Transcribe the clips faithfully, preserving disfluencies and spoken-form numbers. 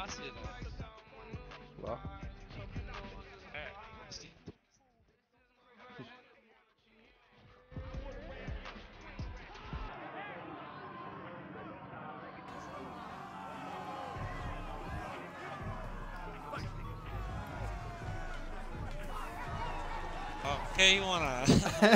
pass it. Well. Okay, you wanna?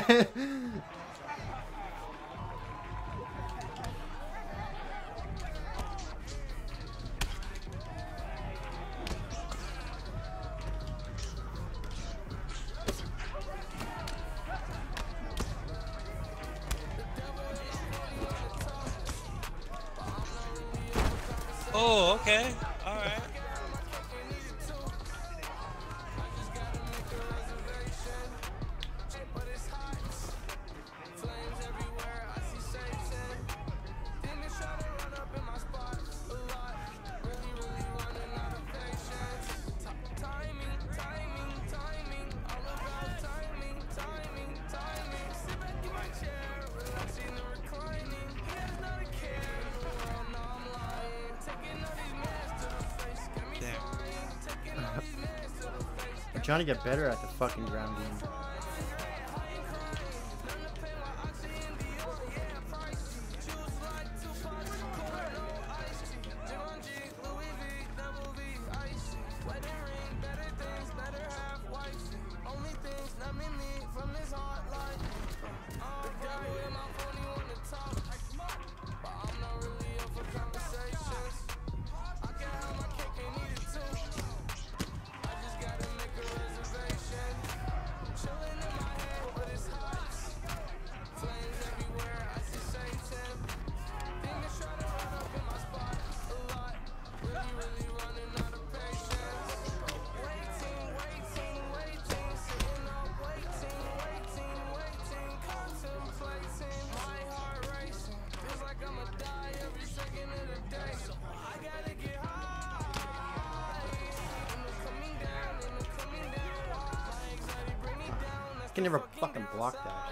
Oh, okay. All right. I'm trying to get better at the fucking ground game. I can never fucking block that.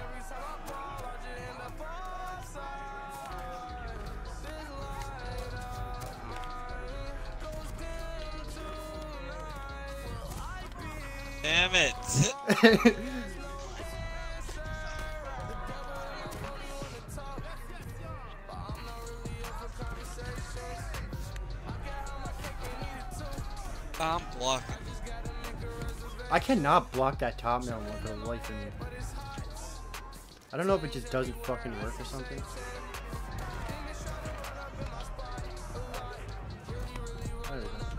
Damn it. I'm blocking. I cannot block that top mail with the life in me. I don't know if it just doesn't fucking work or something. There we go.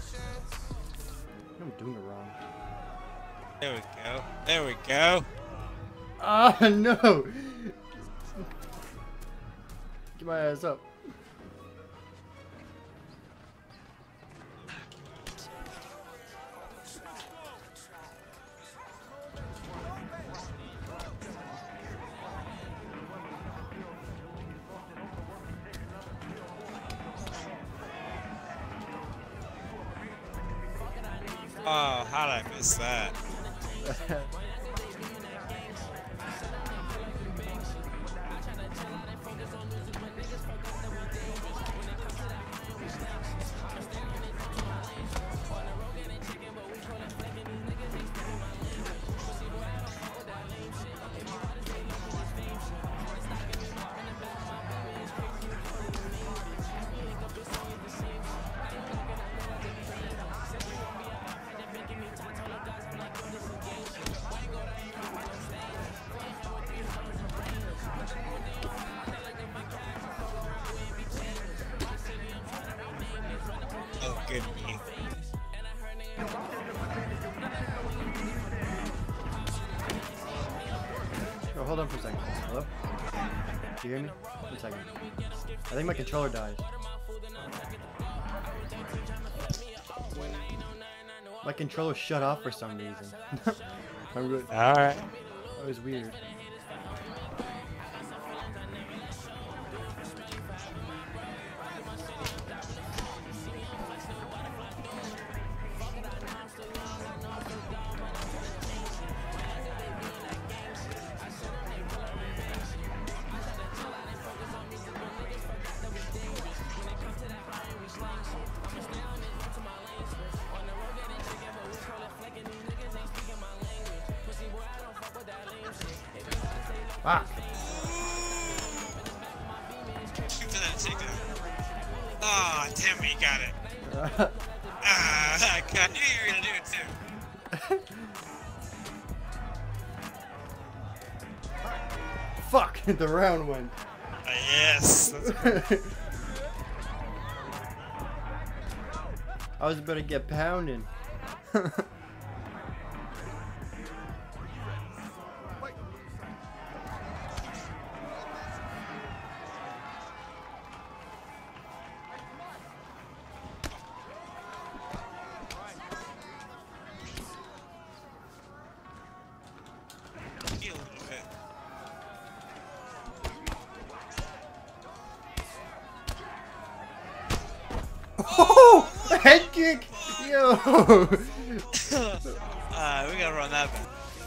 I'm doing it wrong. There we go. There we go. Ah, oh, no! Get my ass up. Oh, how did I miss that? Oh, good me. Oh, hold on for a second. Hello? Do you hear me? One second. I think my controller died. My controller shut off for some reason. I'm good. Alright. That was weird. Fuck. Shoot for that takedown. Oh, damn it, you got it. Ah, I knew you were gonna do it too. Fuck, the round went. Uh, yes. That's I was about to get pounded. a little bit. Oh, head kick! Yo! uh, we gotta run that back.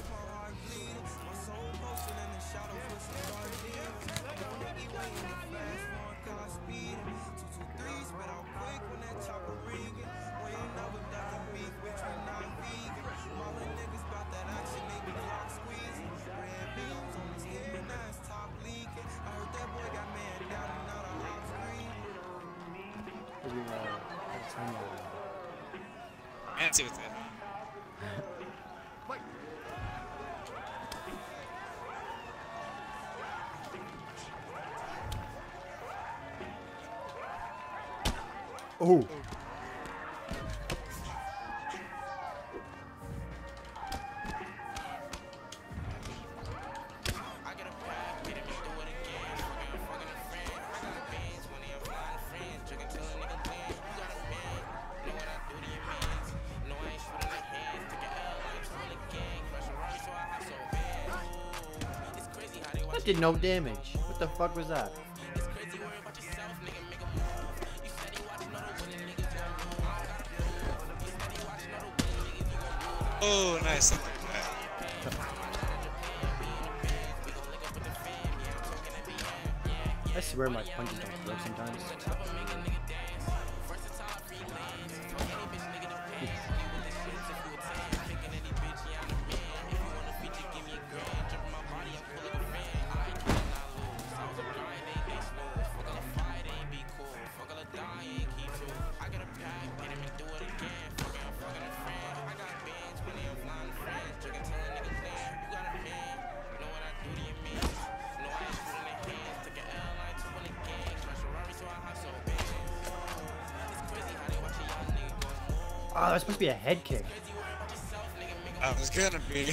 Fancy with it. Oh. That did no damage. What the fuck was that? Oh, nice. I swear my punches don't work sometimes. Oh, that's supposed to be a head kick. I was gonna be.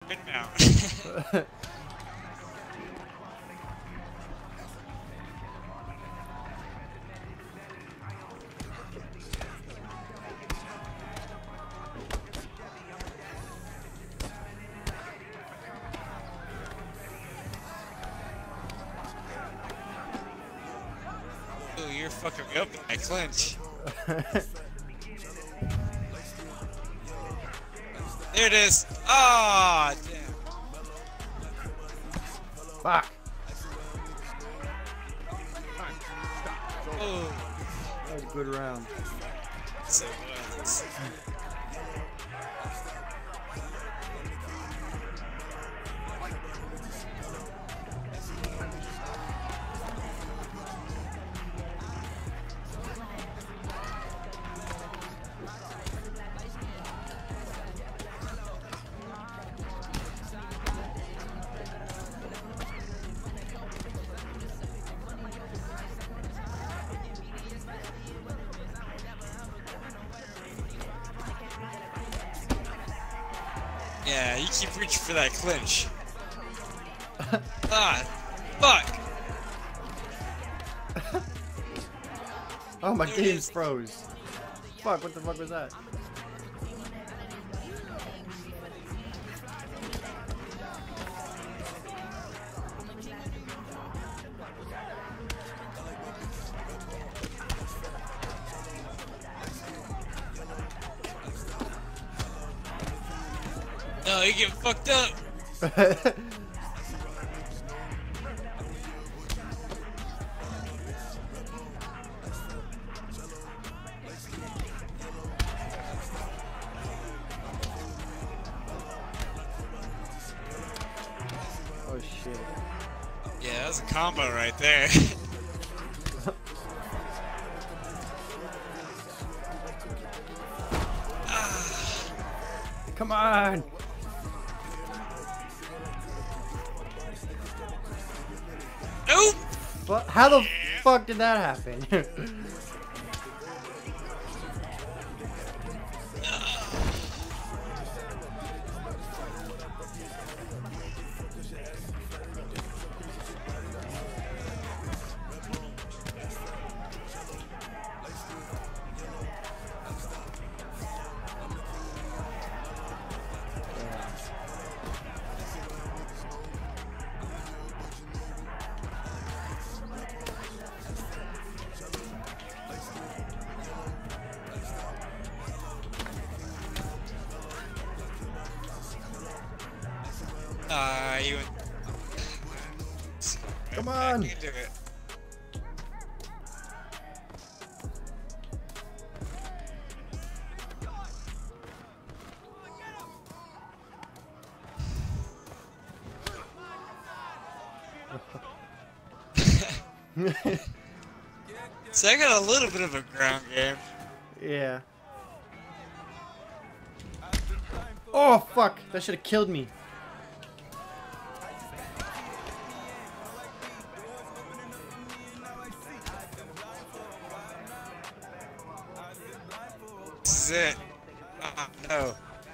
right now. Ooh, you're fucking me up in my clinch. There it is. Ah, oh, damn. Fuck. Oh, That was a good round. so was. Yeah, you keep reaching for that clinch. Ah, fuck. Oh, my There it game is. froze. Fuck, what the fuck was that? No, you get fucked up. Oh shit. Yeah, that was a combo right there. Come on! Nope. What? How the fuck did that happen? Ah, uh, you. Come Back on! into it. So I got a little bit of a ground game. Yeah. Oh fuck! That should have killed me. This is it. Oh no.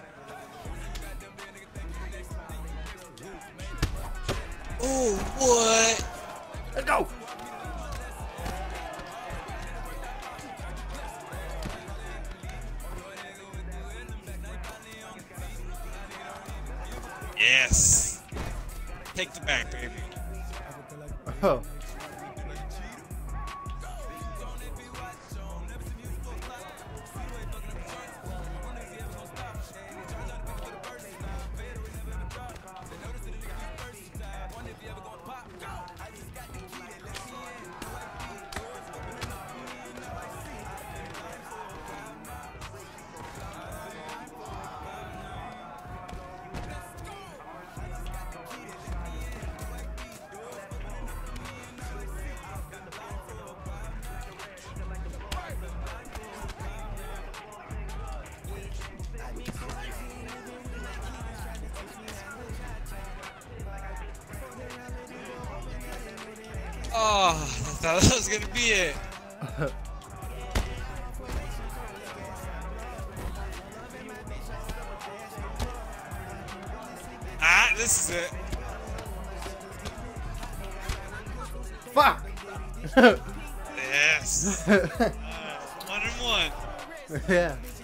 Oh, what? Let's go! Yes. Take the back, baby. Oh. Oh, I thought that was gonna be it. this is it. Fuck! Yes. Uh, one and one. Yeah.